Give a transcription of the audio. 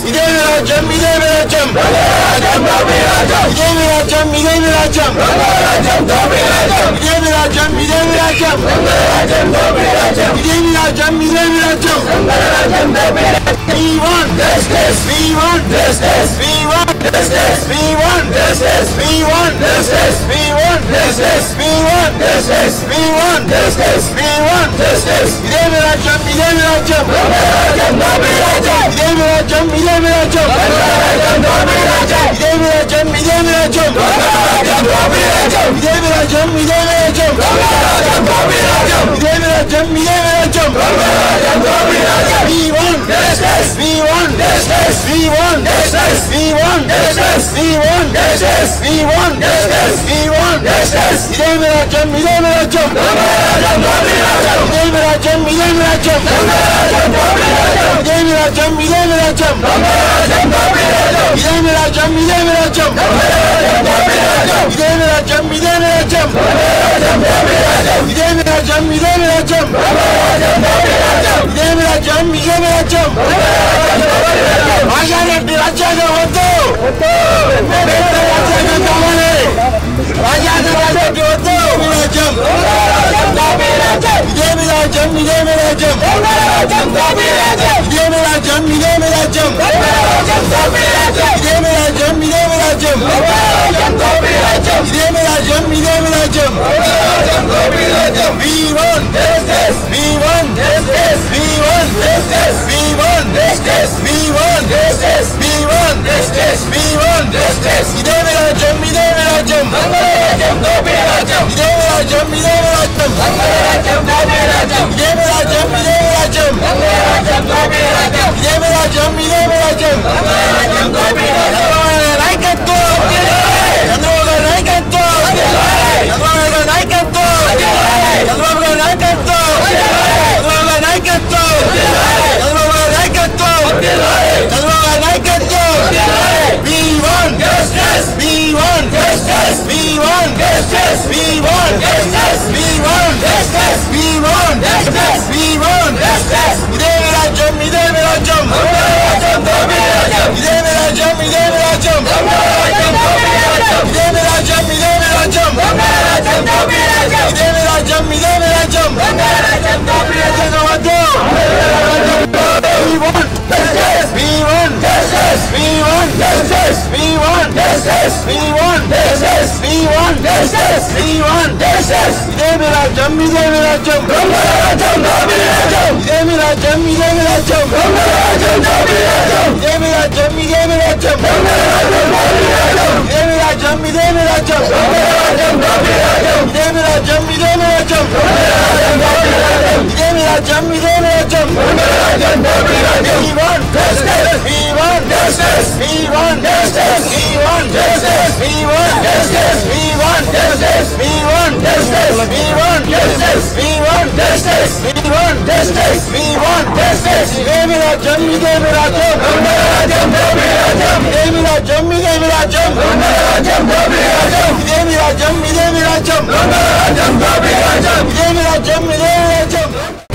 ఇదేమి రాజ్యం ఇదేమి రాజ్యం ఇదేమి రాజ్యం ఇదేమి రాజ్యం ఇదేమి రాజ్యం ఇదేమి రాజ్యం ఇదేమి రాజ్యం ఇదేమి రాజ్యం We want justice. We want justice. We want justice. We want justice. We want justice. We want justice. We want justice. We want justice. We want justice. ఇదేమి రాజ్యం ఇదేమి రాజ్యం ఇదేమి రాజ్యం ఇదేమి రాజ్యం ఇదేమి రాజ్యం ఇదేమి రాజ్యం ఇదేమి రాజ్యం ఇదేమి రాజ్యం ఇదేమి రాజ్యం ఇదేమి రాజ్యం We want justice. We want justice. We want justice. We want justice. We want justice. We want justice. We want justice. ఇదేమి రాజ్యం ఇదేమి రాజ్యం ఇదేమి రాజ్యం ఇదేమి రాజ్యం ఇదేమి రాజ్యం ఇదేమి రాజ్యం ఇదేమి రాజ్యం ఇదేమి రాజ్యం ఇదేమి రాజ్యం ఇదేమి రాజ్యం ఇదేమి రాజ్యం ఇదేమి రాజ్యం ఇదేమి రాజ్యం ఇదేమి రాజ్యం రాజారెడ్డి రాజ్యాంగం వద్దు రాజ్యాంగం కావాలి రాజ్యాంగం రాజరెడ్డి వద్దు రాజ్యం ఇదేమి రాజ్యం ఇదేమి రాజ్యం ఇదేమి రాజ్యం ఇదేమి రాజ్యం ఇదేమి రాజ్యం ఇదేమి రాజ్యం ఇదేమి రాజ్యం ఇదేమి రాజ్యం We want justice. We want justice. We want justice. We want justice. We want justice. We want justice. We want justice. ఇదేమి రాజ్యం ఇదేమి రాజ్యం ఇదేమి రాజ్యం ఇదేమి రాజ్యం ఇదేమి రాజ్యం ఇదేమి రాజ్యం ఇదేమి రాజ్యం ఇదేమి రాజ్యం ఇదేమి రాజ్యం నాయకత్వం చంద్రబాబు గారి నాయకత్వం చంద్రబాబు గారి నాయకత్వం చంద్రబాబు గారి నాయకత్వం చంద్రబాబు గారి నాయకత్వం చంద్రబాబు గారి నాయకత్వం చంద్రబాబు గారి నాయకత్వం We want justice. We want justice. We want justice. We want justice. We want justice. We want justice. We want justice. ఇదేమి రాజ్యం ఇదేమి రాజ్యం ఇదేమి రాజ్యం ఇదేమి రాజ్యం ఇదేమి రాజ్యం ఇదేమి రాజ్యం ఇదేమి రాజ్యం ఇదేమి రాజ్యం వద్దు We want justice. We want justice. We want justice. We want justice. We want justice. We want justice. We want justice. ఇదేమి రాజ్యం ఇదేమి రాజ్యం ఇదేమి రాజ్యం ఇదేమి రాజ్యం ఇదేమి రాజ్యం ఇదేమి రాజ్యం ఇదేమి రాజ్యం ఇదేమి రాజ్యం ఇదేమి రాజ్యం ఇదేమి రాజ్యం ఇదేమి రాజ్యం ఇదేమి రాజ్యం We want justice. We want justice. We want justice. We want justice. We want justice. We want justice. We want justice. We want justice. We want justice. We want justice. We want justice. ఇదేమి రాజ్యం ఇదేమి రాజ్యం ఇదేమి రాజ్యం ఇదేమి రాజ్యం ఇదేమి రాజ్యం ఇదేమి రాజ్యం ఇదేమి రాజ్యం ఇదేమి రాజ్యం